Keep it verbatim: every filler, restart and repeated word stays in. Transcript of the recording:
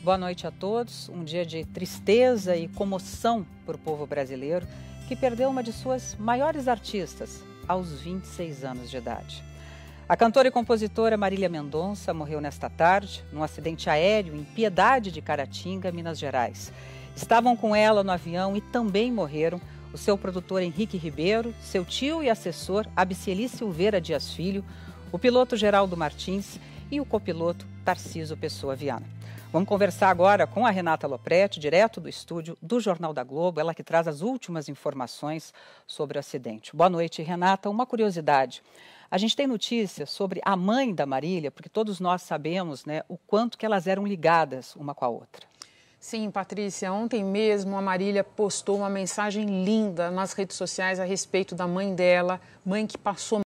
Boa noite a todos. Um dia de tristeza e comoção para o povo brasileiro, que perdeu uma de suas maiores artistas aos vinte e seis anos de idade. A cantora e compositora Marília Mendonça morreu nesta tarde num acidente aéreo em Piedade de Caratinga, Minas Gerais. Estavam com ela no avião e também morreram o seu produtor Henrique Ribeiro, seu tio e assessor Abicieli Silveira Dias Filho, o piloto Geraldo Martins e o copiloto Tarcísio Pessoa Viana. Vamos conversar agora com a Renata Lopretti, direto do estúdio do Jornal da Globo, ela que traz as últimas informações sobre o acidente. Boa noite, Renata. Uma curiosidade, a gente tem notícias sobre a mãe da Marília, porque todos nós sabemos, né, o quanto que elas eram ligadas uma com a outra. Sim, Patrícia, ontem mesmo a Marília postou uma mensagem linda nas redes sociais a respeito da mãe dela, mãe que passou